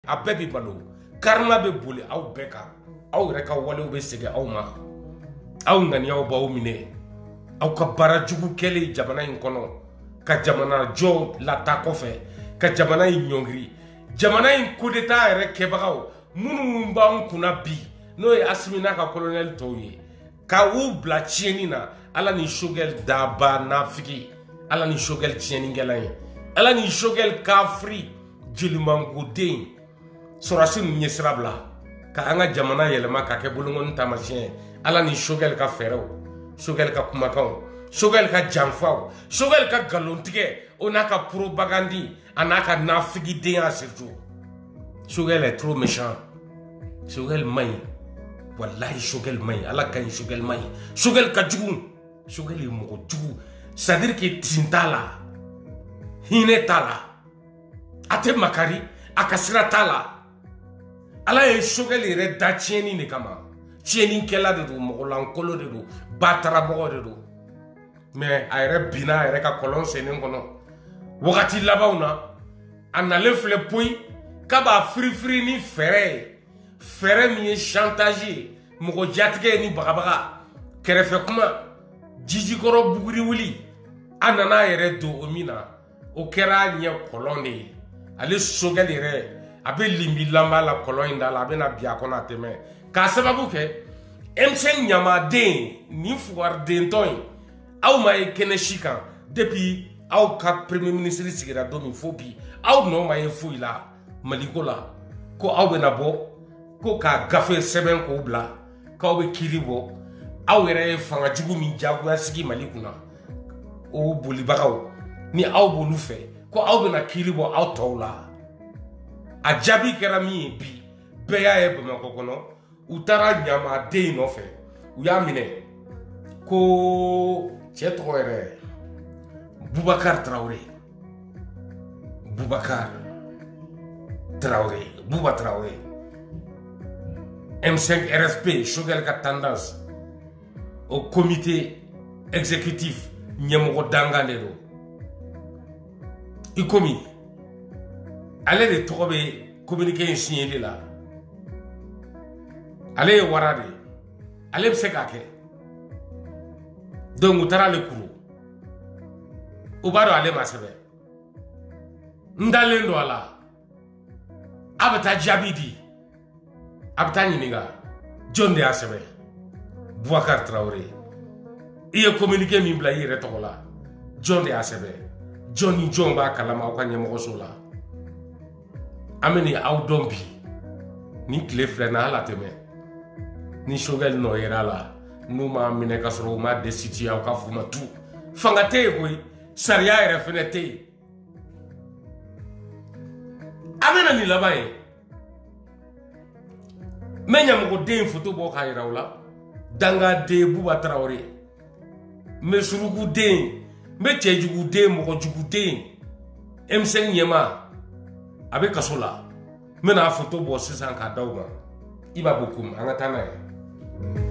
a bɛɛ bi balo karima bɛ boli aw bɛɛ kan aw yɛrɛ ka walew bɛ segin aw ma aw ŋaniyaw b'aw minɛ aw ka baara jugu kɛlen jamana in kɔnɔ ka jamana jɔ lata kɔfɛ ka jamana in ɲɔngiri jamana in coup d'état yɛrɛ kɛbagaw minnu b'an kunna bi n'o ye Asimi n'a ka colonel tɔw ye ka u bila tiɲɛni na Ala ni Choguel daba nafiki Ala ni Choguel tiɲɛnikɛla ye Ala ni Choguel kafiri jelimangoden sɔrɔsi ninnu ye sira bila ka an ka jamana yɛlɛma ka kɛ bolokɔni taamasiyɛn Ala ni Choguel ka fɛɛrɛw Choguel ka kumakanw Choguel ka janfaw Choguel ka galontigɛ o n'a ka propagande a n'a ka nafikidenya surtout Choguel est trop méchant Choguel man ɲi wallahi Choguel man ɲi Ala ka ɲi Choguel man ɲi Choguel ka jugu Choguel ye mɔgɔ jugu c'est à dire que tin t'a la hinɛ t'a la a tɛ makari a ka sira t'a la Ala ye Choguel yɛrɛ da tiɲɛni de kama tiɲɛnikɛla de don mɔgɔlankolon de don bataramɔgɔ de don mais a yɛrɛ binna a yɛrɛ ka kɔlɔn sennen kɔnɔ wagati labanw na a nalen filɛ poyi k'a b'a firifiri ni fɛɛrɛ ye fɛɛrɛ min ye chantage ye mɔgɔ jatigɛ ni bagabaga kɛrɛfɛ kuma jijikɔrɔ buguri wuli a nana a yɛrɛ don o min na o kɛra ɲɛ kɔlɔn de ye ale Choguel yɛrɛ a bɛ linbilanba la kɔlɔn in da la a bɛna bi a kɔnɔ a tɛmɛ k'a sababu kɛ M5 ɲamaden ni fugaridentɔ in aw ma ye kɛnɛ si kan depuis aw ka premier ministre sigira don min fo bi aw nɔ ma ye foyi la Maliko la ko aw bɛna bɔ ko k'a gafe sɛbɛn k'o bila k'aw bɛ kiiri bɔ aw yɛrɛ ye fanga jugu min jagoya sigi Mali kunna o bolibagaw ni aw b'olu fɛ ko aw bɛna kiiri bɔ aw tɔw la a jaabi kɛra min ye bi bɛɛ y'a ye Bamakɔ kɔnɔ u taara ɲamaden nɔfɛ u y'a minɛ ko cɛ tɔgɔ yɛrɛ Boubacar Traoré Boubacar Traoré Bouba Traoré M5 RSP Choguel ka tendance au comité exécutif ɲɛmɔgɔ dangan de don i komi ale de tɔgɔ bɛ communiqué in signeli la ale ye wara de ale bɛ se k'a kɛ donc u taara ale kuru u b'a dɔn ale ma sɛbɛn n dalen don a la a bɛ taa jaabi di a bɛ taa ɲininka jɔn de y'a sɛbɛn Boubacar Traoré i ye communiqué min bila i yɛrɛ tɔgɔ la jɔn de y'a sɛbɛn jɔn ni jɔn b'a kalama aw ka ɲɛmɔgɔso la an bɛ nin aw dɔn bi ni tile filɛ na hali a tɛmɛ ni Choguel nɔ yera la n'u m'a minɛ ka sɔrɔ u m'a destitué aw ka f'u ma tu fanga tɛ yen koyi sariya yɛrɛ fɛnɛ tɛ yen a bɛna nin laban ye n bɛ ɲɛmɔgɔden foto bɔ k'a yira u la dangaden Bouba Traoré n bɛ suruguden n bɛ cɛjuguden mɔgɔjuguden M5 ɲɛma a bɛ kaso la n bɛna foto bɔ sisan k'a d'aw ma i b'a bɔ kun an ka taa n'a ye